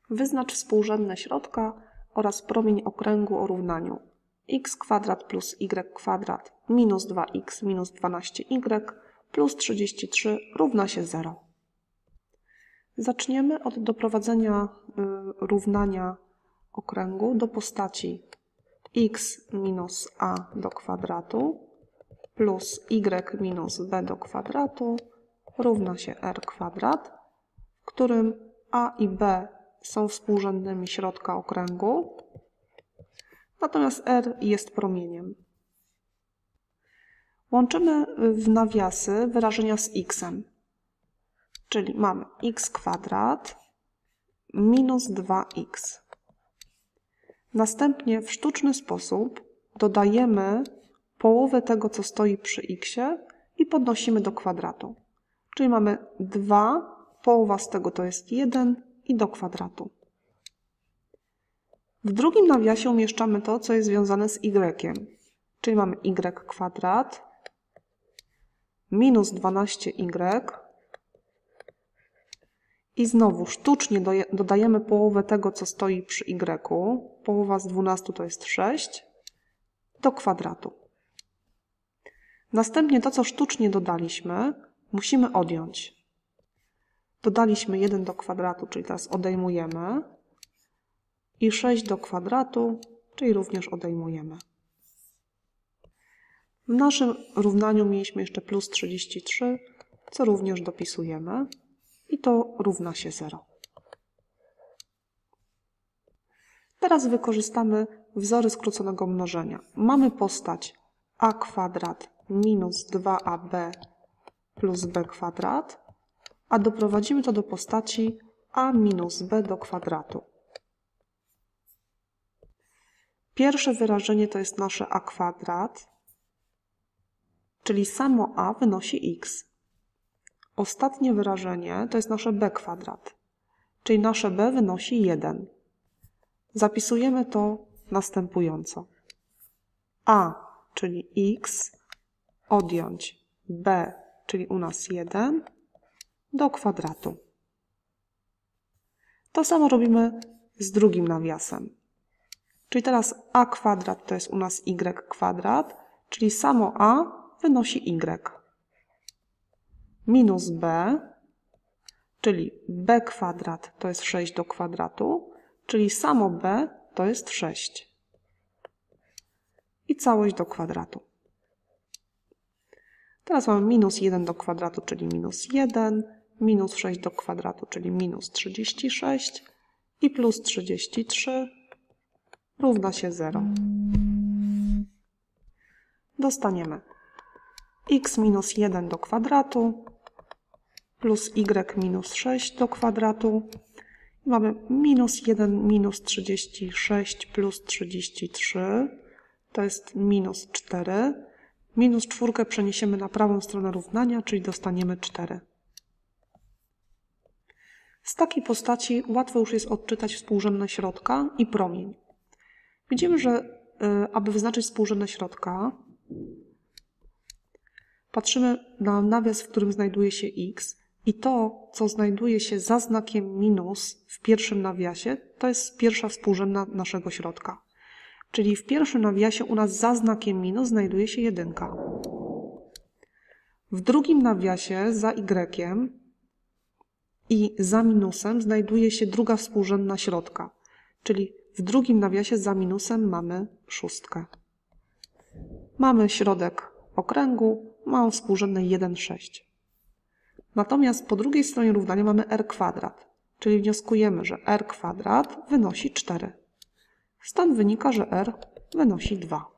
Wyznacz współrzędne środka oraz promień okręgu o równaniu x² plus y² minus 2x minus 12y plus 33 równa się 0. Zaczniemy od doprowadzenia równania okręgu do postaci x minus a do kwadratu plus y minus b do kwadratu równa się r kwadrat, w którym a i b są współrzędnymi środka okręgu, natomiast r jest promieniem. Łączymy w nawiasy wyrażenia z x-em, czyli mamy x² minus 2x. Następnie w sztuczny sposób dodajemy połowę tego, co stoi przy x-ie i podnosimy do kwadratu. Czyli mamy 2, połowa z tego to jest 1 i do kwadratu. W drugim nawiasie umieszczamy to, co jest związane z y. Czyli mamy y² minus 12y i znowu sztucznie dodajemy połowę tego, co stoi przy y. Połowa z 12 to jest 6 do kwadratu. Następnie to, co sztucznie dodaliśmy, musimy odjąć. Dodaliśmy 1 do kwadratu, czyli teraz odejmujemy i 6 do kwadratu, czyli również odejmujemy. W naszym równaniu mieliśmy jeszcze plus 33, co również dopisujemy i to równa się 0. Teraz wykorzystamy wzory skróconego mnożenia. Mamy postać a² minus 2ab plus b², a doprowadzimy to do postaci a minus b do kwadratu. Pierwsze wyrażenie to jest nasze a², czyli samo a wynosi x. Ostatnie wyrażenie to jest nasze b², czyli nasze b wynosi 1. Zapisujemy to następująco. A, czyli x, odjąć b, czyli u nas 1, do kwadratu. To samo robimy z drugim nawiasem. Czyli teraz a² to jest u nas y², czyli samo a wynosi y. Minus b, czyli b² to jest 6 do kwadratu, czyli samo b to jest 6. I całość do kwadratu. Teraz mamy minus 1 do kwadratu, czyli minus 1, minus 6 do kwadratu, czyli minus 36 i plus 33 równa się 0. Dostaniemy x minus 1 do kwadratu plus y minus 6 do kwadratu. I mamy minus 1 minus 36 plus 33, to jest minus 4. Minus 4 przeniesiemy na prawą stronę równania, czyli dostaniemy 4. Z takiej postaci łatwo już jest odczytać współrzędne środka i promień. Widzimy, że aby wyznaczyć współrzędne środka, patrzymy na nawias, w którym znajduje się x i to, co znajduje się za znakiem minus w pierwszym nawiasie, to jest pierwsza współrzędna naszego środka. Czyli w pierwszym nawiasie u nas za znakiem minus znajduje się 1. W drugim nawiasie za y i za minusem znajduje się druga współrzędna środka. Czyli w drugim nawiasie za minusem mamy 6. Mamy środek okręgu, mamy współrzędne 1, 6. Natomiast po drugiej stronie równania mamy r², czyli wnioskujemy, że r² wynosi 4. Stąd wynika, że r wynosi 2.